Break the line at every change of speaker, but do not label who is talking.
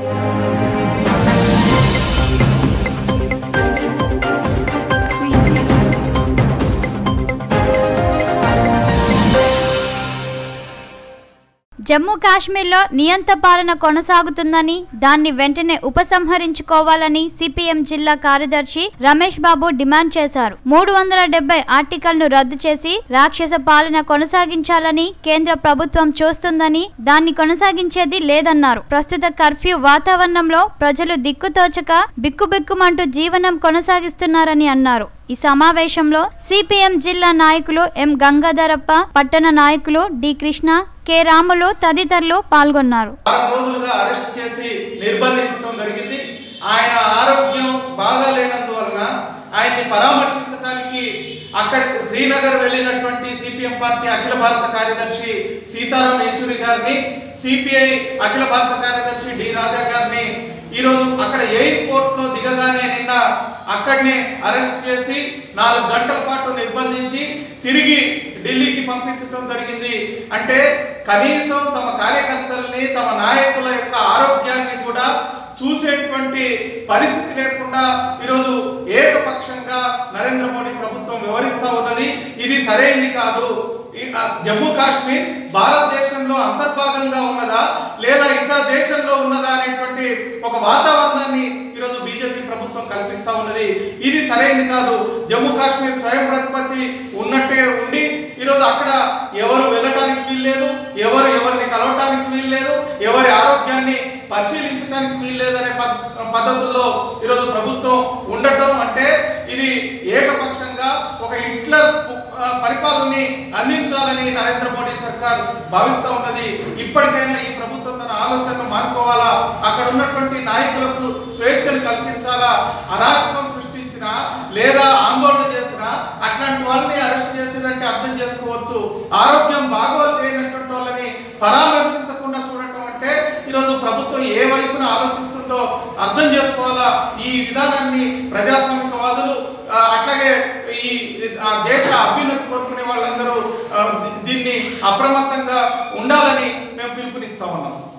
జమ్మూ కాశ్మీర్లో నియంత పాలన కొనసాగుతుందని దాన్ని వెంటనే ఉపసంహరించుకోవాలని సిపిఎం జిల్లా కార్యదర్శి రమేష్ బాబు డిమాండ్ చేశారు. 370 ఆర్టికల్ను రద్దు చేసి రాక్షస పాలన కొనసాగించాలని కేంద్ర ప్రభుత్వం చూస్తుందని దాన్ని కొనసాగించేది లేదన్నారు. ప్రస్తుత కర్ఫ్యూ వాతావరణంలో ప్రజలు దిక్కుతోచక బిక్కుబిక్కుమంటూ జీవనం కొనసాగిస్తున్నారని అన్నారు. ఈ సమావేశంలో సిపిఎం జిల్లా నాయకులు ఎం గంగాధరప్ప, పట్టణ నాయకులు డి కృష్ణ, కె రాములు తదితరులు పాల్గొన్నారు.
అరెస్ట్ చేసి నిర్బంధించడం జరిగింది. ఆయన ఆరోగ్యం బాగాలేనందువలన ఆయన్ని పరామర్శించడానికి అక్కడికి శ్రీనగర్ వెళ్ళినటువంటి సిపిఎం పార్టీ అఖిల భారత కార్యదర్శి సీతారాం యేచూరి గారిని, సిపిఐ అఖిల భారత కార్యదర్శి డి రాజా గారిని ఈరోజు అక్కడ ఎయిర్పోర్ట్ లో దిగగానే నిన్న అక్కడనే అరెస్ట్ చేసి 4 గంటల పాటు నిర్బంధించి తిరిగి ఢిల్లీకి పంపించడం జరిగింది. అంటే కనీసం తమ కార్యకర్తల్ని, తమ నాయకుల యొక్క ఆరోగ్యాన్ని కూడా చూసేటువంటి పరిస్థితి లేకుండా ఈరోజు ఏకపక్షంగా నరేంద్ర మోడీ ప్రభుత్వం వ్యవహరిస్తూ ఉన్నది. ఇది సరైనది కాదు. జమ్మూ కాశ్మీర్ భారతదేశంలో అంతర్భాగంగా ఉన్నదా లేదా ఇతర దేశంలో ఉన్నదా అనేటువంటి ఒక వాతావరణాన్ని ఈరోజు బీజేపీ ప్రభుత్వం కల్పిస్తూ ఉన్నది. ఇది సరైనది కాదు. జమ్మూ కాశ్మీర్ స్వయం ప్రతిపత్తి ఉన్నట్టే ఉండి ఈరోజు అక్కడ ఎవరు వెళ్ళడానికి వీల్లేదు, ఎవరిని కలవటానికి వీల్లేదు, ఎవరి ఆరోగ్యాన్ని పరిశీలించడానికి వీల్లేదనే పద్ధతుల్లో ఈరోజు ప్రభుత్వం ఉండటం అంటే ఇది ఏకపక్షంగా ఒక హిట్లర్ పరిపాలనని అందించాలని నరేంద్ర మోడీ సర్కార్ భావిస్తూ ఉన్నది. ఇప్పటికైనా ఈ ప్రభుత్వం తన ఆలోచనను మానుకోవాలా, అక్కడ ఉన్నటువంటి నాయకులకు స్వేచ్ఛను కల్పించాలా. అరాచకం సృష్టించినా లేదా ఆందోళన చేసినా అట్లాంటి వాళ్ళని అరెస్ట్ చేసినట్టే అర్థం చేసుకోవచ్చు. ఆరోగ్యం బాగోలేనటువంటి వాళ్ళని పరామర్శించకుండా చూడటం అంటే ఈరోజు ప్రభుత్వం ఏ వైపున ఆలోచిస్తుందో అర్థం చేసుకోవాలా. ఈ విధానాన్ని ప్రజాస్వామికవాదులు అట్లాగే ఈ దేశ అభ్యున్నతి కోరుకునే వాళ్ళందరూ దీన్ని అప్రమత్తంగా ఉండాలని మేము పిలుపునిస్తా ఉన్నాం.